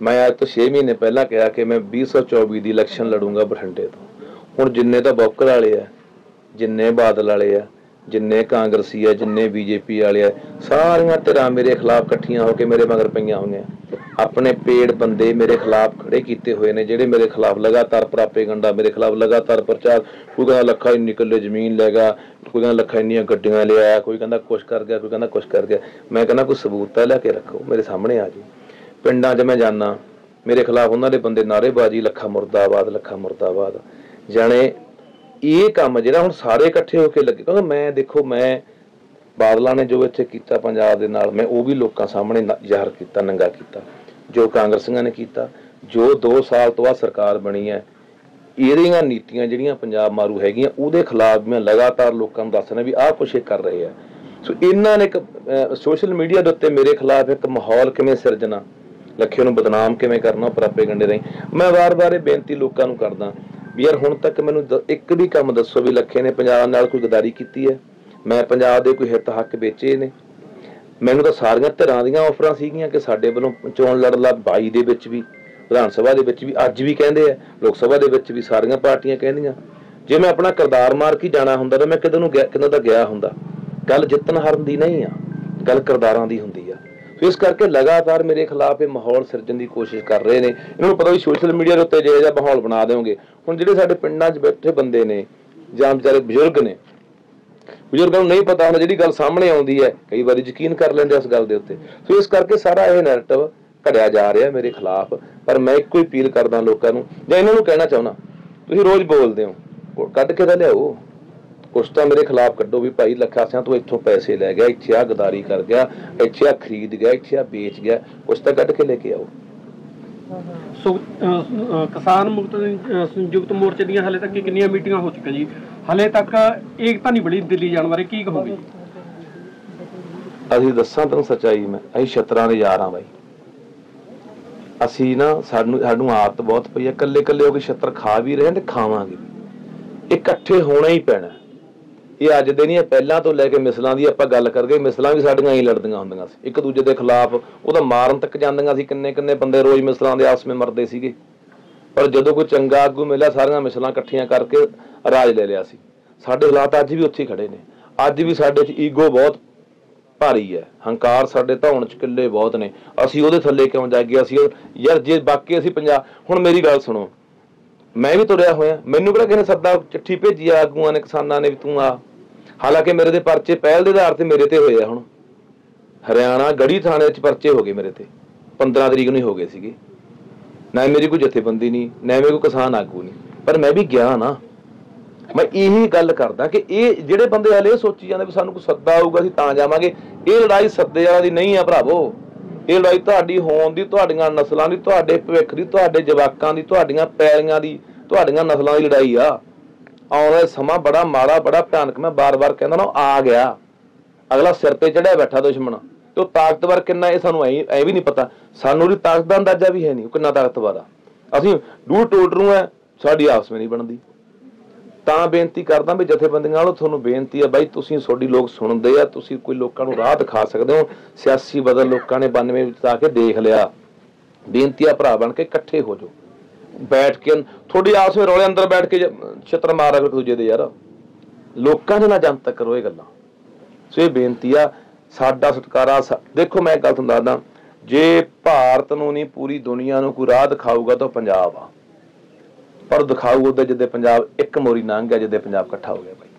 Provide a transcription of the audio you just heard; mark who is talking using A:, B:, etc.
A: मैं अज तो 6 महीने पहला कहा कि मैं 2024 की इलैक्शन लड़ूंगा बठिंडे तो। हुण जिन्ने तो बौकर वाले आ, जिन्ने बादल वाले आ, जिन्ने कांग्रेसी है, जिन्ने बीजेपी वाले आ, सारियां धिरां मेरे खिलाफ इकट्ठियां होकर मेरे मगर पईयां होईयां। अपने पेड़ बंदे मेरे खिलाफ खड़े किए हुए ने, जिहड़े मेरे खिलाफ लगातार प्रापेगंडा, मेरे खिलाफ लगातार प्रचार। कोई कहता लखा इन्नी किले जमीन लै गया, कोई कहता लखा इन्नियां गड्डियां ले आया, कोई कहता कुछ कर गया, कोई कहता कुछ कर गया। मैं कहना कोई सबूत है लिया रखो, मेरे सामने आ जाए। पिंडां 'च मैं जाना, मेरे खिलाफ उन्होंने बंदे नारेबाजी, लखा मुर्दाबाद, लखा मुर्दाबाद। जाने ये काम जिहड़ा हुण सारे इकट्ठे होकर लगे, क्योंकि मैं देखो मैं बादलों ने जो इत्थे कीता पंजाब दे नाल, मैं वो भी लोगों सामने ज़ाहिर किया, नंगा किया। जो कांग्रसियां ने किया, जो 2 साल तो बाद सरकार बनी है, इहदियां नीतियां जिहड़ियां पंजाब मारू हैगियां, उहदे खिलाफ मैं लगातार लोगों को दसना भी आह कुछ कर रहे हैं। सो इन्हां ने एक सोशल मीडिया के उत्ते मेरे खिलाफ एक माहौल किवें सिरजना, लखे नूं बदनाम किवें करना प्रापेगंडे राहीं। मैं वार वार बेनती लोगों नूं करदा भी यार हुण तक मैनूं एक भी काम दसो भी लखे ने पंजाब नाल कोई गद्दारी कीती है, मैं पंजाब दे कोई हित हक बेचे ने। मैनूं तां सारियां धिरां दीयां ऑफरां सीगियां कि साडे वल्लों चोण लड़ ला, 22 दे विच भी, विधान सभा दे विच भी, अज भी कहंदे आ, लोक सभा दे विच भी सारियां पार्टियां कहंदियां। जे मैं अपना किरदार मार के जाना हुंदा तां मैं किते नूं किते दा गया हुंदा। गल जितन हारन दी नहीं आ, गल किरदारां दी हुंदी आ। सो इस करके लगातार मेरे खिलाफ ये माहौल सिरजण की कोशिश कर रहे हैं। इन्होंने पता भी सोशल मीडिया के उत्ते जिहो जिहा माहौल बना देओगे, हुण जिहड़े साडे पिंडां 'च बैठे बंदे ने जां बेचारे बजुर्ग ने, बजुर्गों को नहीं पता होना जिहड़ी गल सामने आउंदी है, कई बार यकीन कर लेंदे इस गल दे उत्ते। सो इस करके सारा यह नैरेटिव घड़िया जा रहा मेरे खिलाफ। पर मैं एक ही अपील करदा लोगों नूं, जां इन्हां नूं कहना चाहुंदा, तुसीं रोज़ बोलदे हो, कढ के तां लिआओ, कुछ तो मेरे खिलाफ कड्डो भी भाई लखा सिंह तू इत्थों पैसे लै गया, इत्थे आ गदारी कर गया, इत्थे आ खरीद गया, इत्थे आ बेच गया, कुछ तो कढ के लेके आओ।
B: किसान मुक्त संयुक्त मोर्चे दी हाले तक कितनी मीटिंगां हो चुकी जी, हाले तक एकता नहीं बनी दिल्ली जाने बारे की कहोगे?
A: असीं दस्सां तुहानूं सच्चाई, मैं असीं छतरां दे यार हां बाई। असीं ना सानूं आदत बहुत पई है, कल्ले कल्ले हो के छत्र खा भी रहे ते खावांगे भी, इकट्ठे होना ही पैना। ये अज दे नहीं, पहलां तो लैके मिसलां दी आपां गल करगे, मिसलां भी साडियां ही लड़दियां हुंदियां सी एक दूजे के खिलाफ, वो तो मारन तक जांदियां सी। किन्ने किन्ने बंदे रोज़ मिसलां दे आपस में मरदे सीगे, पर जदों कोई चंगा आगू मिलिया सारियां मिसलां इकट्ठियां करके राज ले लिया सी। साडे हालात अज भी उत्थे खड़े ने, अज भी साडे च ईगो बहुत भारी है, हंकार साडे धौण च किले बहुत ने। असीं उहदे थल्ले क्यों जागे? असीं यार जे बाकी असीं पंजाब, हुण मेरी गल सुणो, मैं भी तुरिया होया, मैनूं किहड़ा किसी ने सद्दा चिट्ठी भेजी आ आगूआं ने किसानां ने भी तूं आ। हालांकि मेरे दे परचे पहल के आधार से मेरे ते होए आ। हुण हरियाणा गढ़ी थाने च परचे हो गए मेरे ते, 15 तरीक नूं हो गए सीगे। ना मेरी कोई जथेबंदी नहीं, ना मेरे कोई किसान आगू नहीं, पर मैं भी गया ना। मैं यही गल करदा कि ये जिहड़े बंदे हले सोची जांदे भी सानूं कोई सद्दा आऊगा असीं तां जावांगे, ये लड़ाई सद्दे वाली दी नहीं है भरावो। ये लड़ाई तुहाडी होण दी, तुहाडीआं नस्लां दी, तुहाडे भविख दी, तुहाडे जवाकां दी, तुहाडीआं पैलीआं दी, तुहाडीआं नस्लां दी लड़ाई आ। आने वाला समा बड़ा माड़ा, बड़ा भयानक। मैं बार बार कहना ना, आ गया अगला सिर ते चढ़िया बैठा दुश्मन, तो ताकतवर किन्ना है सानूं ऐ भी नहीं पता। सानूं उहदी ताकत दा अंदाजा भी है नहीं किन्ना ताकतवर आ। असीं डूढ़ टोटरू है, साडी आपस में नहीं बनदी। तां बेनती करदा भी जथेबंदियां नालों तुहानूं बेनती है बाई, तुसीं सोडी लोग सुणदे आ, तुसीं कोई लोकां नूं राह दिखा सकदे हो। सियासी बदल लोकां ने 92 विच आ के देख लिया। बेनती आ भरा बन के इकट्ठे हो जाओ, बैठ के थोड़ी आपस में रौले अंदर बैठ के छित्र मारा एक दूजे दे यार, लोकां ने ना जनतक करो ये गल्लां। सो ये बेनती आ, साडा सत्कारा। देखो मैं गल तुहानूं दसदा, जे भारत नूं नहीं पूरी दुनिया नूं कोई राह दिखाऊगा तो पंजाब आ, पर दिखाऊ उहदा जिद्दे पंजाब एक मोरी लंघ गया, जिद्दे पंजाब इकट्ठा हो गया भाई।